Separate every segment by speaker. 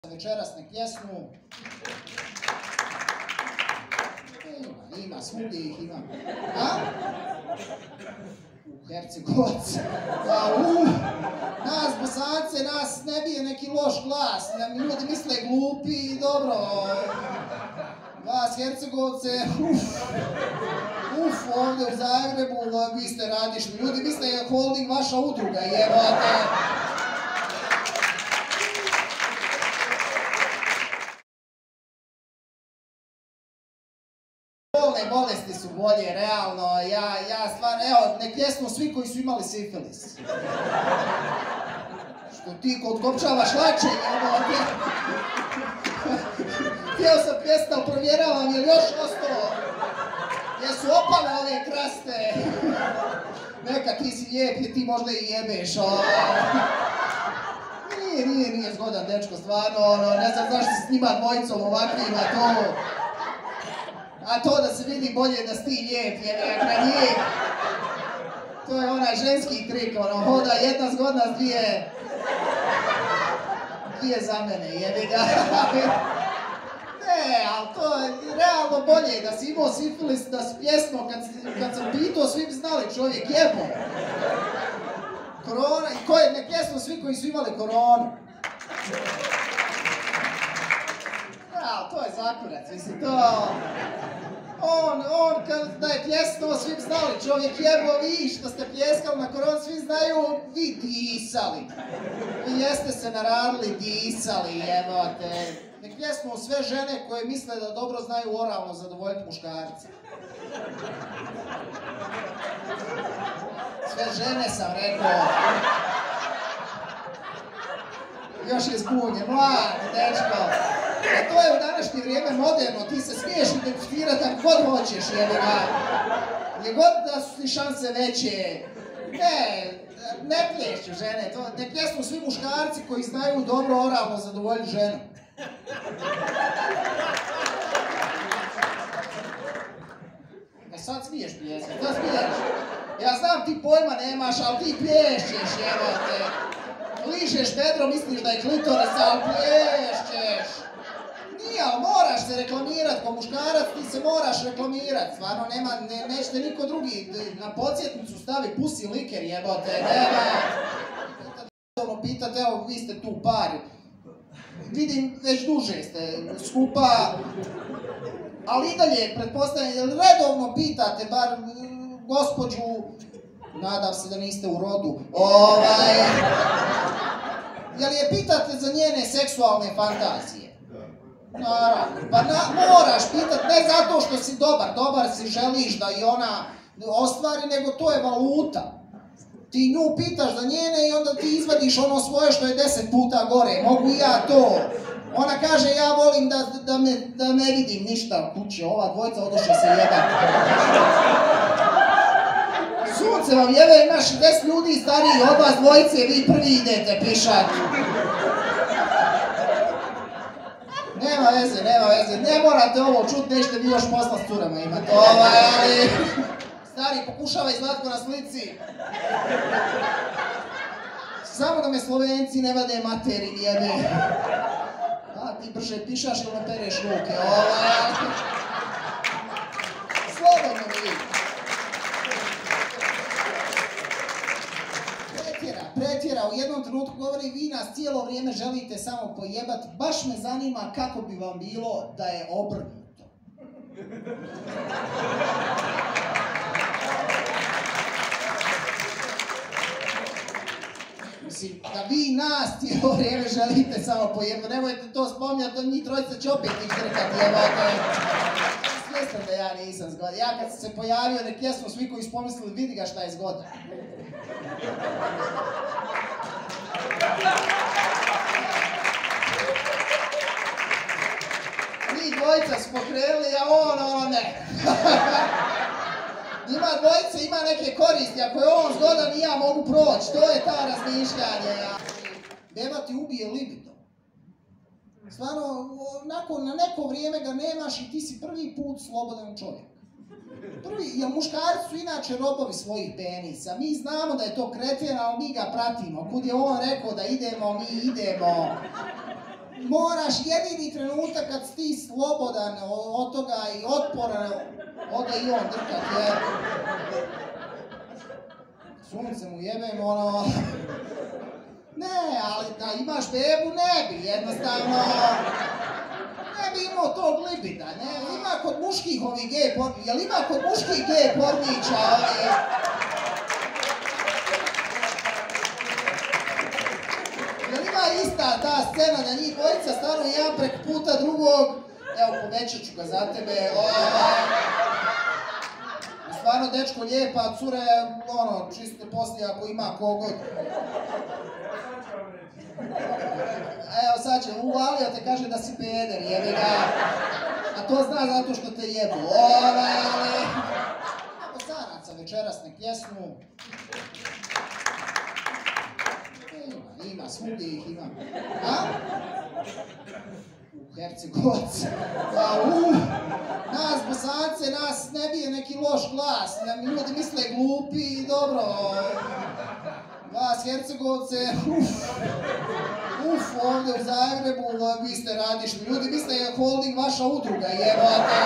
Speaker 1: Večeras nek pjesmu. Ima, svugdje ih ima. A? U Hercegovac. Nas Bosance, nas ne bije neki loš glas. Ljudi misle glupi i dobro. Vas Hercegovce, ovdje u Zagrebu, vi ste radišni. Ljudi misle je holding vaša udruga, jebate. Bolne bolesti su bolje, realno, ja stvarno, evo, nek pjesmu svi koji su imali sifilis. Što ti kod kopčavaš lače, jebote. Htio sam pjesmu, ali provjeravam, je li još ostalo? Jesu opale ove kraste? Neka, ti si lijep, ti možda i jebeš, Nije zgodan dečko, stvarno, ne znam zašto si s njima dvojicom ovakvima, to... A to da se vidi bolje da si ti lijep, jer na njih... To je onaj ženski trik, hoda jedna zgodna s dvije za mene, jebi ga. Ne, ali to je realno bolje da si imao sifilis, da si pjesmo, kad sam pitao, svi bi znali, čovjek jebo. Korona, i ne pjesmo svi koji su imali koronu. To je zakurac, mislim, to... da je pjesno, svi bi znali, čovjek jebo, vi što ste pljeskali na koronu, svi znaju, vi disali. Vi jeste se naradili, disali, jebote. Nek pjesmo sve žene koje misle da dobro znaju oralno zadovoljiti muškarca. Sve žene sam rekao. Još je zbunjen, mlad, dečko. A to je u današnje vrijeme moderno, ti se smiješ identificirati kako god hoćeš, jebi ga. Gdje god da su ti šanse veće. Ne plješću žene, ne pjesmu svi muškarci koji znaju dobro oralno zadovoljiti ženu. Sad smiješ pljeskati, to smiješ. Ja znam ti pojma nemaš, ali ti plješćeš, jebote. Ližeš bedro, misliš da je klitoris, ali plješćeš. Nije, ali moraš se reklamirat, ko muškarac ti se moraš reklamirat. Stvarno, nećete niko drugi na podsjetnicu stavi pussy liker, jebote, nema. Pitate, evo, vi ste tu par. Vidim, već duže ste skupa. Ali i dalje, pretpostavljam, redovno pitate, bar gospođu, nadam se da niste u rodu, jel je pitate za njene seksualne fantazije? Naravno, pa moraš pitat, ne zato što si dobar si želiš da i ona ostvari, nego to je valuta. Ti nju pitaš za njene i onda ti izvadiš ono svoje što je 10 puta gore, mogu i ja to. Ona kaže, ja volim da ne vidim ništa kuće, ova dvojica odoše se jebati. Sunce vam jebe, imaš 10 ljudi stariji od vas dvojice, vi prvi idete pišat. Nema veze, ne morate ovo čut, nećete vi još posla s curama imati, ali... Stari, pokušavaj Zlatko na slici. Samo da me Slovenci ne vade materi, jebe. A, ti brže pišaš ili ne pereš ruke, Slobodno mi. Pretjera, u jednom trenutku govori, vi nas cijelo vrijeme želite samo pojebat, baš me zanima kako bi vam bilo da je obrnuto. Mislim, da vi nas cijelo vrijeme želite samo pojebat, nemojte to spominjati, da njih trojica će opet ištrkati, jebate. Svjestan da ja nisam zgodan. Ja kad sam se pojavio, nek jesmo svi koji su pomislili, vidi ga šta je zgodan. Njih dvojica su pokrenuli, a ne. Njima dvojice ima neke koristi, ako je on zgodan i ja mogu proći, to je ta razmišljanje. Beba ti ubije libido. Stvarno, na neko vrijeme ga nemaš i ti si prvi put slobodan čovjek. Jer muškarci su inače robovi svojih penisa. Mi znamo da je to kreten, ali mi ga pratimo. Kud je on rekao da idemo, mi idemo. moraš jedini trenutak kad si ti slobodan od toga i otporan, ode i on drkat, jer sunce mu jebem, ono... Ne, ali da imaš bebu, ne bi, jednostavno... Ne bi imao tog libida, ne, ima kod muških ovih gej pornića, jel ima kod muških gej pornića, jel ima ista ta scena da njih dvojica stanu jedan prek puta drugog, evo povećat ću ga za tebe, stvarno dečko lijepa, a cure, ono, čiste poslije ako ima kogod. Evo sad će, uvalio te, kaže da si peder, jebi ga. A to zna zato što te jebu. Ali... Imamo Canaca večeras na pjesmu. Ima, svugdje ih ima. A? Hercegovac. Nas Bosance, nas ne bije neki loš glas. Ljudi misle glupi i dobro. Vas Hercegovce, ovdje u Zagrebu, vi ste radišni. Ljudi misle je holding vaša udruga, jebate.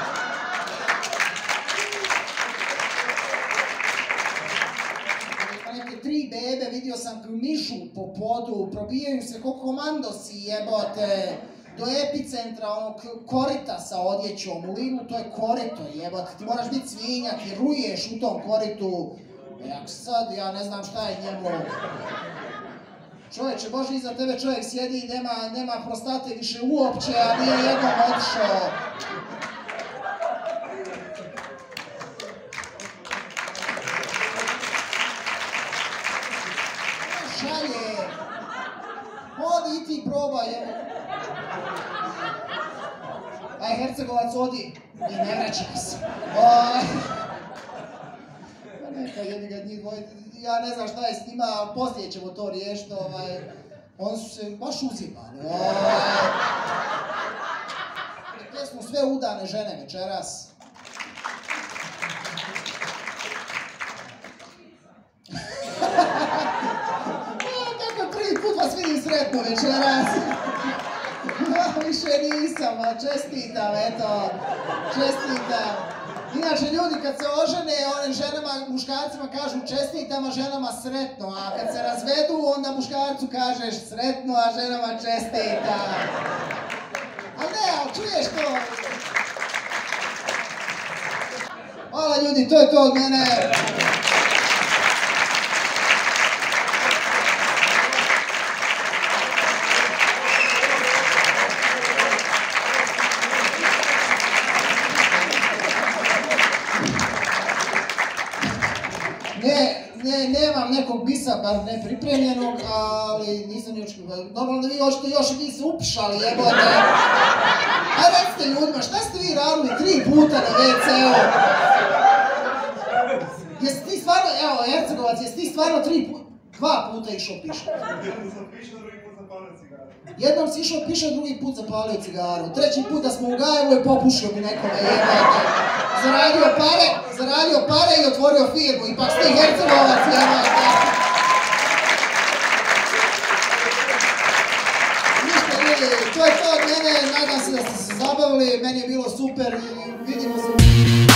Speaker 1: Neke 3 bebe, vidio sam mišu po podu, probijaju se ko komandosi, jebote. Do epicentra, onog korita sa odjećom, u Lidlu to je korito, jebote. Ti moraš biti svinjak i ruješ u tom koritu. Jak sad, ja ne znam šta je njemu. Čovječe, Bože, iza tebe čovjek sjedi i nema prostate više uopće, a nije jednom otišao. Šalje. Odi i ti probaj, evo. Aj, Hercegovac, odi. I ne vraćaj se. Neka jedni ga njih dvojice, ja ne znam šta je s njima, ali poslije ćemo to riješiti, oni su se baš uzimali. Gdje smo sve udane žene večeras. Kako prvi put vas vidim sretno večeras. Više nisam, a čestitam, eto, čestitam. Inače, ljudi kad se ožene, onim ženama, muškarcima kažu čestitam, a ženama sretno, a kad se razvedu, onda muškarcu kažeš sretno, a ženama čestitam. Ali ne, ali čuješ to? Hvala ljudi, to je to od mene. Nemam nekog bisa, bar ne pripremljenog, ali nisam ni očekivao. Normalno da vi hoćete još i vi se upišali, jebote. A recite ljudima, šta ste vi radili 3 puta na WC-u? Jesi ti stvarno, evo, Hercegovac, jesi ti stvarno 2 puta išao pišati? Jednom si išao pišati, drugi put zapalio cigaru. 3. put da smo u Gajevu i popušio bi nekome, jebote. Zaradio pare i otvorio firmu, ipak ste Hercegovac, jebote. Ništa, ljudi, to je to od mene, nadam se da ste se zabavili, meni je bilo super i vidimo se.